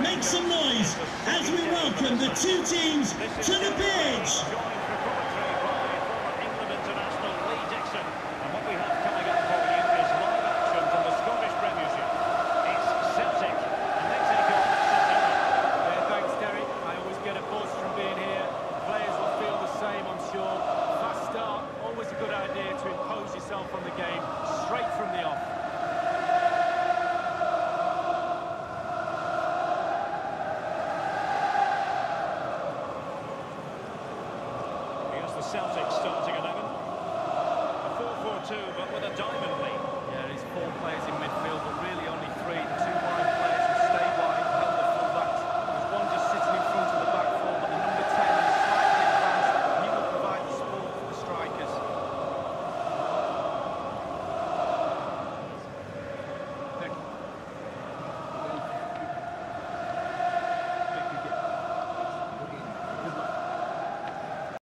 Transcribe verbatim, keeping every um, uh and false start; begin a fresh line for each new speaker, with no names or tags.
make some noise as we welcome the two teams to the pitch.
On the game straight from the off. Here's the Celtics starting eleven. A four four two, but with a dive.